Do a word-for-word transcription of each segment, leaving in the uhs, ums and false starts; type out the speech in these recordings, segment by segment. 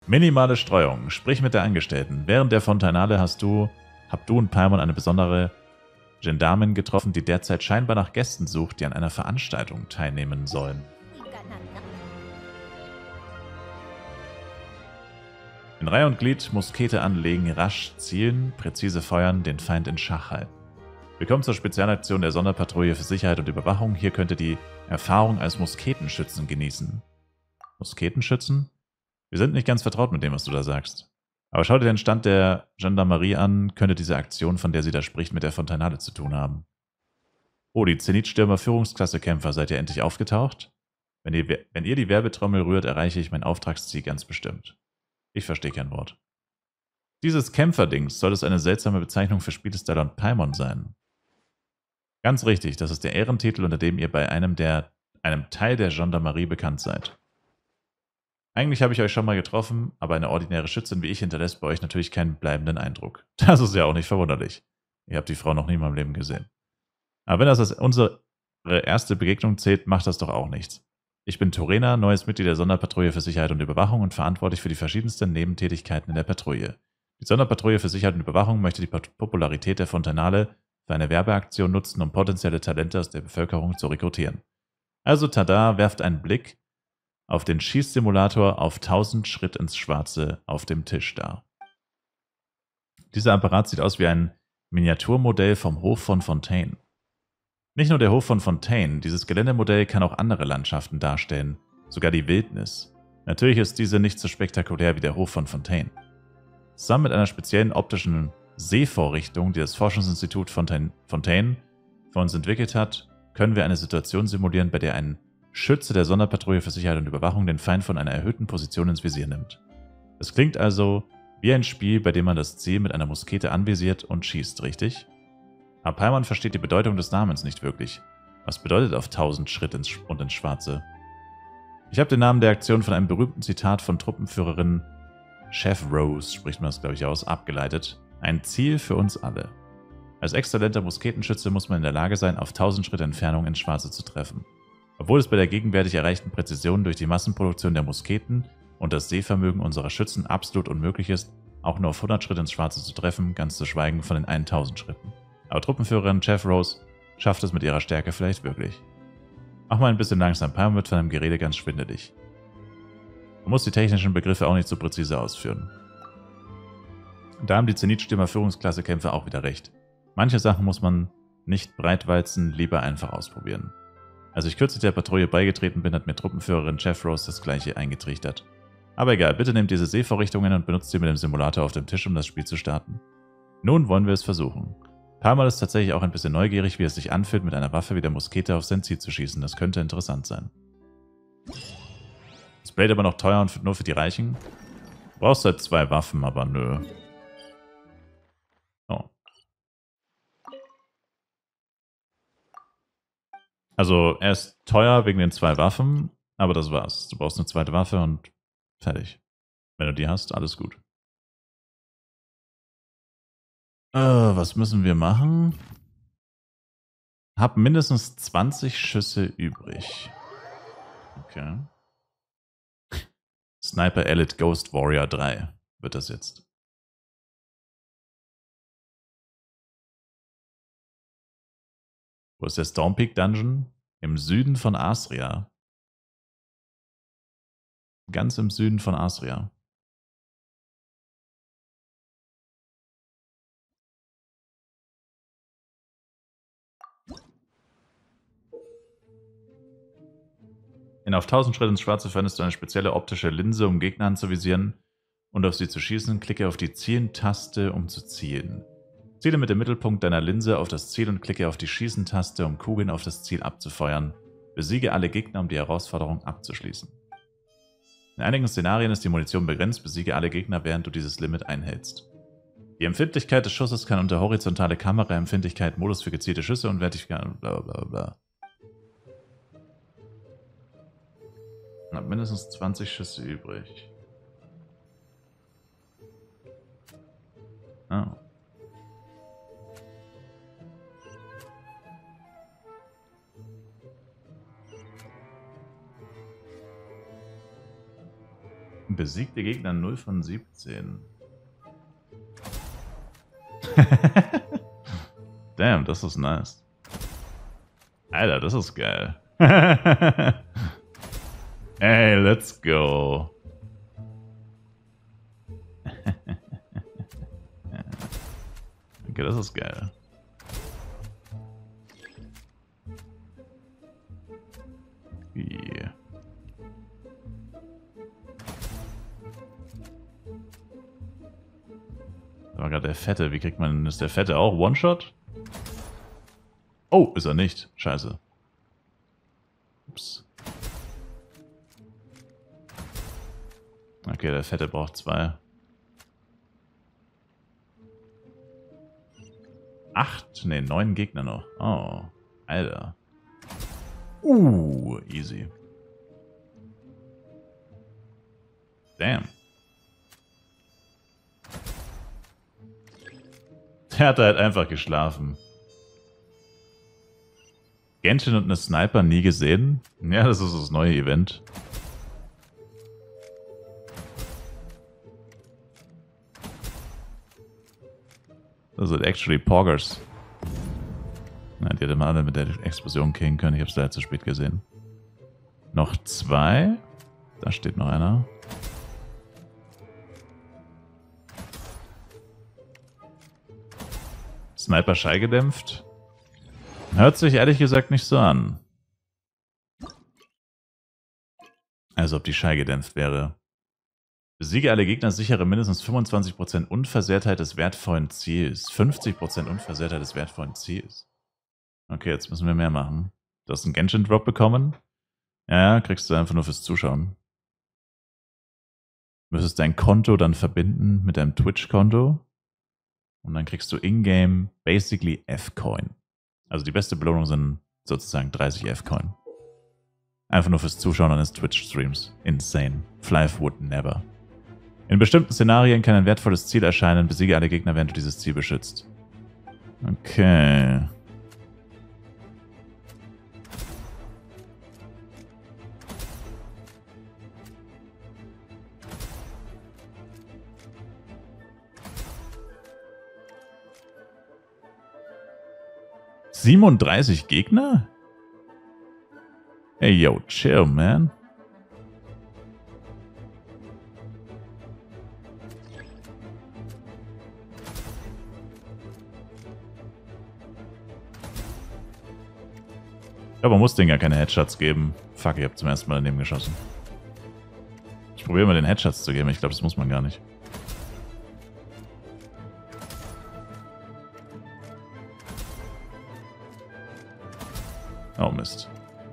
Minimale Streuung. Sprich mit der Angestellten. Während der Fontanale hast du, habt du und Paimon eine besondere Gendarmin getroffen, die derzeit scheinbar nach Gästen sucht, die an einer Veranstaltung teilnehmen sollen. In Reihe und Glied Muskete anlegen, rasch zielen, präzise feuern, den Feind in Schach halten. Willkommen zur Spezialaktion der Sonderpatrouille für Sicherheit und Überwachung. Hier könnt ihr die Erfahrung als Musketenschützen genießen. Musketenschützen? Wir sind nicht ganz vertraut mit dem, was du da sagst. Aber schau dir den Stand der Gendarmerie an, könnte diese Aktion, von der sie da spricht, mit der Fontanale zu tun haben. Oh, die Zenitstürmer Führungsklasse-Kämpfer, seid ihr endlich aufgetaucht? Wenn ihr, wenn ihr die Werbetrommel rührt, erreiche ich mein Auftragsziel ganz bestimmt. Ich verstehe kein Wort. Dieses Kämpferdings, soll es eine seltsame Bezeichnung für Spielesteller und Paimon sein? Ganz richtig, das ist der Ehrentitel, unter dem ihr bei einem, der, einem Teil der Gendarmerie bekannt seid. Eigentlich habe ich euch schon mal getroffen, aber eine ordinäre Schützin wie ich hinterlässt bei euch natürlich keinen bleibenden Eindruck. Das ist ja auch nicht verwunderlich. Ihr habt die Frau noch nie in meinem Leben gesehen. Aber wenn das als unsere erste Begegnung zählt, macht das doch auch nichts. Ich bin Torena, neues Mitglied der Sonderpatrouille für Sicherheit und Überwachung und verantwortlich für die verschiedensten Nebentätigkeiten in der Patrouille. Die Sonderpatrouille für Sicherheit und Überwachung möchte die Popularität der Fontanale für eine Werbeaktion nutzen, um potenzielle Talente aus der Bevölkerung zu rekrutieren. Also tada, werft einen Blick auf den Schießsimulator auf tausend Schritt ins Schwarze auf dem Tisch dar. Dieser Apparat sieht aus wie ein Miniaturmodell vom Hof von Fontaine. Nicht nur der Hof von Fontaine, dieses Geländemodell kann auch andere Landschaften darstellen, sogar die Wildnis. Natürlich ist diese nicht so spektakulär wie der Hof von Fontaine. Zusammen mit einer speziellen optischen Sehvorrichtung, die das Forschungsinstitut Fontaine, Fontaine für uns entwickelt hat, können wir eine Situation simulieren, bei der ein Schütze der Sonderpatrouille für Sicherheit und Überwachung den Feind von einer erhöhten Position ins Visier nimmt. Es klingt also wie ein Spiel, bei dem man das Ziel mit einer Muskete anvisiert und schießt, richtig? Aber Paimon versteht die Bedeutung des Namens nicht wirklich. Was bedeutet auf tausend Schritt ins und ins Schwarze? Ich habe den Namen der Aktion von einem berühmten Zitat von Truppenführerin Chef Rose, spricht man das glaube ich aus, abgeleitet. Ein Ziel für uns alle. Als exzellenter Musketenschütze muss man in der Lage sein, auf tausend Schritt Entfernung ins Schwarze zu treffen. Obwohl es bei der gegenwärtig erreichten Präzision durch die Massenproduktion der Musketen und das Sehvermögen unserer Schützen absolut unmöglich ist, auch nur auf hundert Schritt ins Schwarze zu treffen, ganz zu schweigen von den tausend Schritten. Aber Truppenführerin Chef Rose schafft es mit ihrer Stärke vielleicht wirklich. Mach mal ein bisschen langsam, Paimon wird von einem Gerede ganz schwindelig. Man muss die technischen Begriffe auch nicht so präzise ausführen. Da haben die Zenitstürmer Führungsklasse-Kämpfer auch wieder recht. Manche Sachen muss man nicht breitwalzen, lieber einfach ausprobieren. Als ich kürzlich der Patrouille beigetreten bin, hat mir Truppenführerin Chef Rose das gleiche eingetrichtert. Aber egal, bitte nehmt diese Sehvorrichtungen und benutzt sie mit dem Simulator auf dem Tisch, um das Spiel zu starten. Nun wollen wir es versuchen. Paimon ist tatsächlich auch ein bisschen neugierig, wie es sich anfühlt, mit einer Waffe wie der Muskete auf sein Ziel zu schießen. Das könnte interessant sein. Das Blade aber noch teuer und nur für die Reichen. Du brauchst halt zwei Waffen, aber nö. Oh. Also, er ist teuer wegen den zwei Waffen, aber das war's. Du brauchst eine zweite Waffe und fertig. Wenn du die hast, alles gut. Äh, was müssen wir machen? Hab mindestens zwanzig Schüsse übrig. Okay. Sniper Elite Ghost Warrior drei wird das jetzt. Wo ist der Stormpeak Dungeon? Im Süden von Asria. Ganz im Süden von Asria. In auf tausend Schritt ins Schwarze verwendest du eine spezielle optische Linse, um Gegner anzuvisieren und auf sie zu schießen. Klicke auf die Zielen-Taste, um zu zielen. Ziele mit dem Mittelpunkt deiner Linse auf das Ziel und klicke auf die Schießen-Taste, um Kugeln auf das Ziel abzufeuern. Besiege alle Gegner, um die Herausforderung abzuschließen. In einigen Szenarien ist die Munition begrenzt, besiege alle Gegner, während du dieses Limit einhältst. Die Empfindlichkeit des Schusses kann unter horizontale Kameraempfindlichkeit, Modus für gezielte Schüsse und vertikale bla bla bla. Ich habe mindestens zwanzig Schüsse übrig. Oh. Besiegte Gegner null von siebzehn. Damn, das ist nice. Alter, das ist geil. Hey, let's go. Okay, das ist geil. Yeah. Da war gerade der Fette. Wie kriegt man... Ist der Fette auch One-Shot? Oh, ist er nicht. Scheiße. Ups. Okay, der Fette braucht zwei. Acht? Ne, neun Gegner noch. Oh, Alter. Uh, easy. Damn. Der hat halt einfach geschlafen. Genshin und eine Sniper nie gesehen? Ja, das ist das neue Event. Das sind actually Poggers. Na, die hätte man alle mit der Explosion killen können. Ich habe es leider zu spät gesehen. Noch zwei. Da steht noch einer. Sniper schallgedämpft. Hört sich ehrlich gesagt nicht so an. Also ob die schallgedämpft wäre. Besiege alle Gegner, sichere mindestens fünfundzwanzig Prozent Unversehrtheit des wertvollen Ziels. fünfzig Prozent Unversehrtheit des wertvollen Ziels. Okay, jetzt müssen wir mehr machen. Du hast einen Genshin-Drop bekommen. Ja, kriegst du einfach nur fürs Zuschauen. Du müsstest dein Konto dann verbinden mit deinem Twitch-Konto. Und dann kriegst du in-game basically F-Coin. Also die beste Belohnung sind sozusagen dreißig F-Coin. Einfach nur fürs Zuschauen eines Twitch-Streams. Insane. Flife would never. In bestimmten Szenarien kann ein wertvolles Ziel erscheinen. Besiege alle Gegner, während du dieses Ziel beschützt. Okay. siebenunddreißig Gegner? Hey, yo, chill, man. Ich glaube, man muss denen gar keine Headshots geben. Fuck, ich habe zum ersten Mal daneben geschossen. Ich probiere mal den Headshots zu geben. Ich glaube, das muss man gar nicht. Oh, Mist.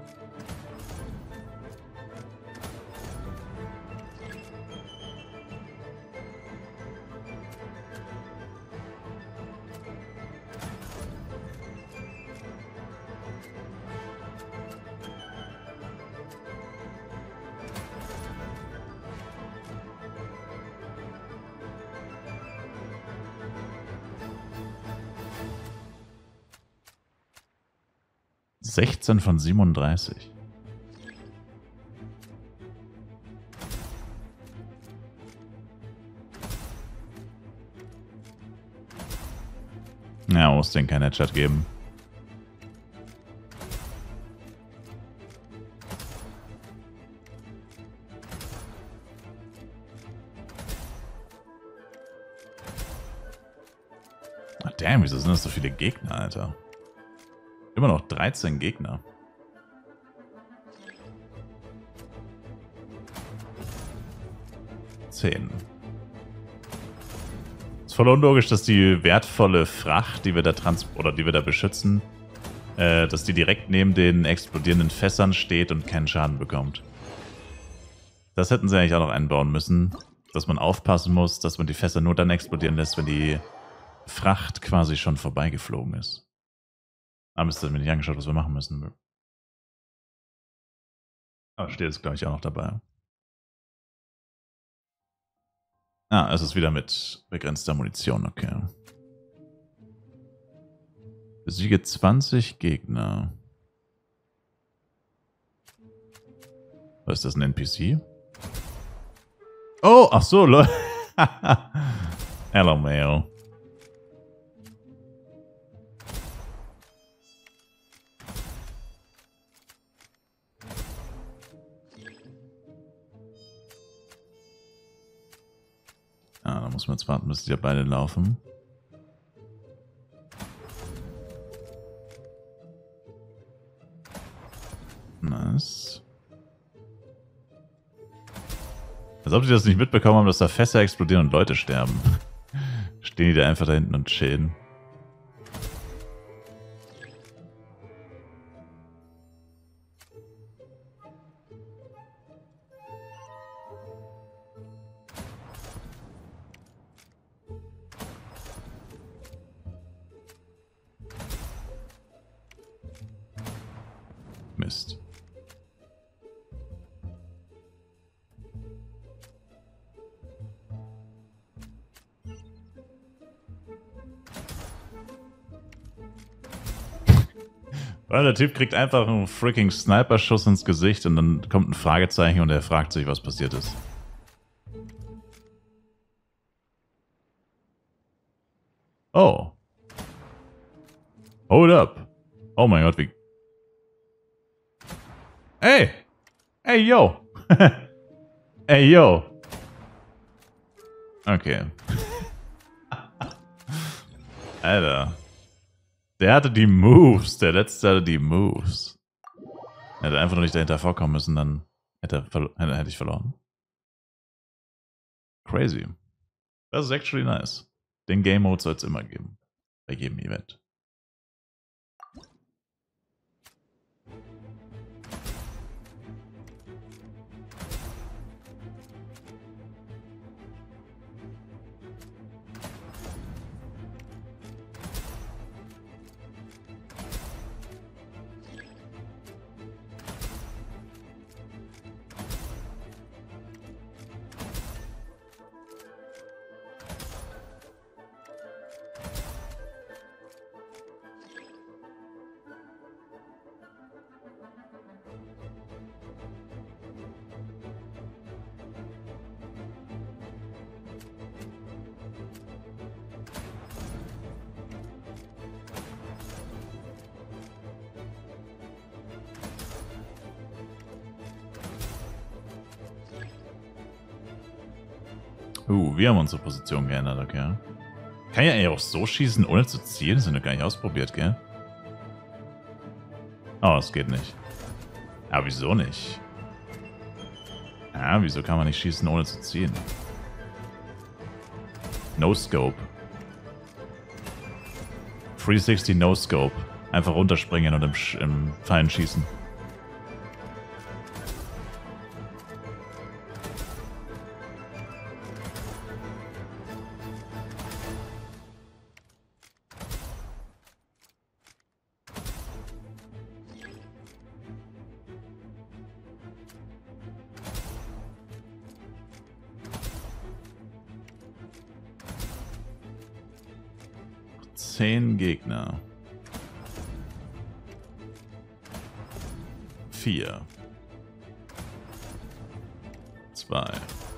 sechzehn von siebenunddreißig. Ja, muss denen keinen Headshot geben. Ach, damn, wieso sind das so viele Gegner, Alter? Immer noch dreizehn Gegner. zehn. Ist voll unlogisch, dass die wertvolle Fracht, die wir da trans oder die wir da beschützen, äh, dass die direkt neben den explodierenden Fässern steht und keinen Schaden bekommt. Das hätten sie eigentlich auch noch einbauen müssen, dass man aufpassen muss, dass man die Fässer nur dann explodieren lässt, wenn die Fracht quasi schon vorbeigeflogen ist. Aber es ist mir nicht angeschaut, was wir machen müssen. Aber steht jetzt, glaube ich, auch noch dabei. Ah, es ist wieder mit begrenzter Munition, okay. Besiege zwanzig Gegner. Was ist das, ein N P C? Oh, ach so, Leute. Hello, Mail. Ah, da muss man jetzt warten, bis die ja beide laufen. Nice. Als ob die das nicht mitbekommen haben, dass da Fässer explodieren und Leute sterben. Stehen die da einfach da hinten und chillen. Mist. Weil der Typ kriegt einfach einen freaking Sniper-Schuss ins Gesicht und dann kommt ein Fragezeichen und er fragt sich, was passiert ist. Oh. Hold up. Oh mein Gott, wie... Hey! Hey, yo! Hey, yo! Okay. Alter. Der hatte die Moves. Der letzte hatte die Moves. Er hätte einfach nur nicht dahinter vorkommen müssen, dann hätte, er, hätte ich verloren. Crazy. Das ist actually nice. Den Game Mode soll es immer geben. Bei jedem Event. Uh, wir haben unsere Position geändert, okay. Kann ja eigentlich auch so schießen, ohne zu zielen? Das haben wir gar nicht ausprobiert, gell? Oh, es geht nicht. Aber wieso nicht? Ja, wieso kann man nicht schießen, ohne zu zielen? No Scope. dreihundertsechzig No Scope. Einfach runterspringen und im, Sch im Fallen schießen. Zehn Gegner. Vier. Zwei.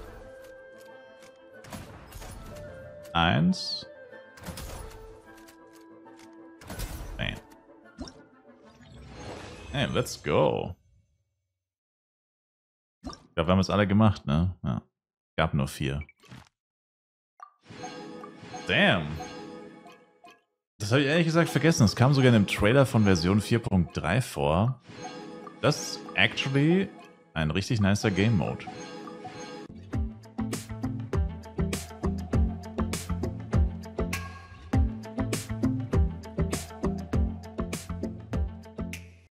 Eins. Bam. Hey, let's go. Ich glaube, wir haben es alle gemacht, ne? Ja. Gab nur vier. Damn. Das habe ich ehrlich gesagt vergessen. Es kam sogar in dem Trailer von Version vier Punkt drei vor. Das ist actually ein richtig nicer Game Mode.